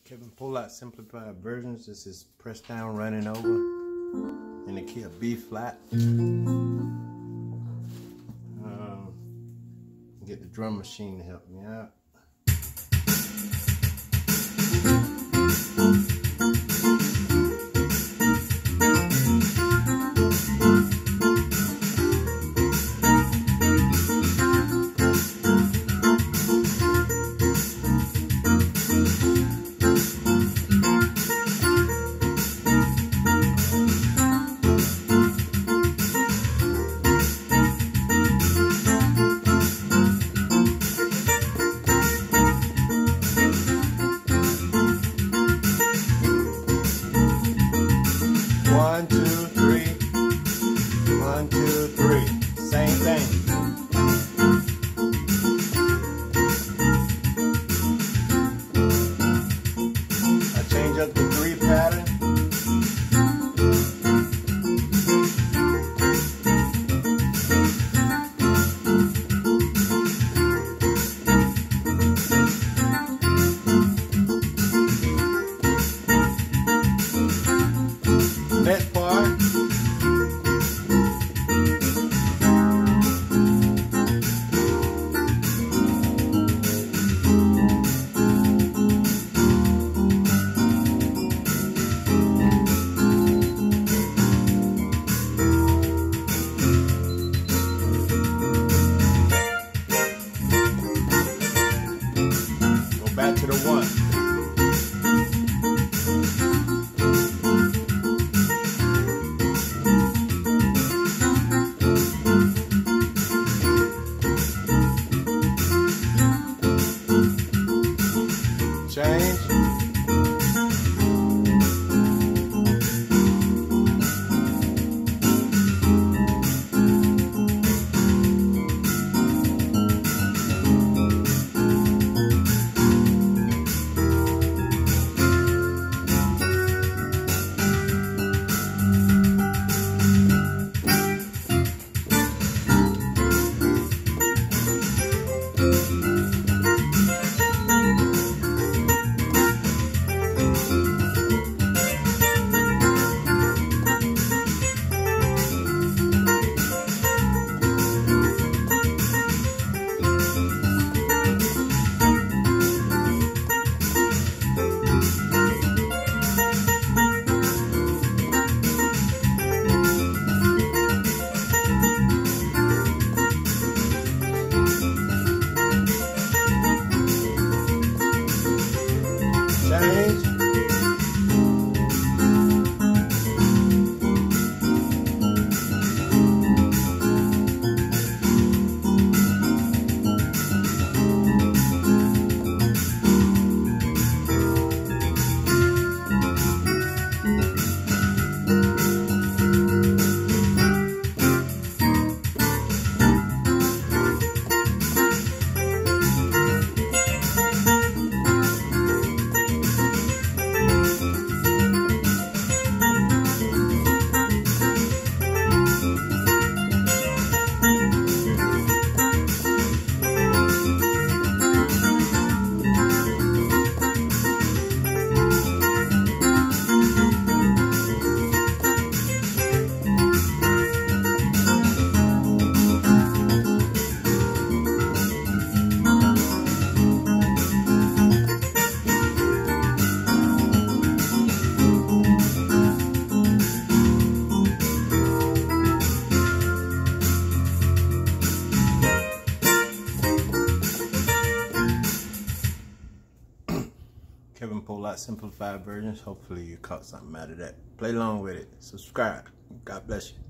Kevin Pollock simplified versions. This is pressed down, running over in the key of B flat. Get the drum machine to help me out. One, two, three. 1, 2, 3. Same thing. I change up the 3 pattern. Next part. Go back to the 1. Change. Change. Kevin Pollock simplified versions. Hopefully you caught something out of that. Play along with it. Subscribe. God bless you.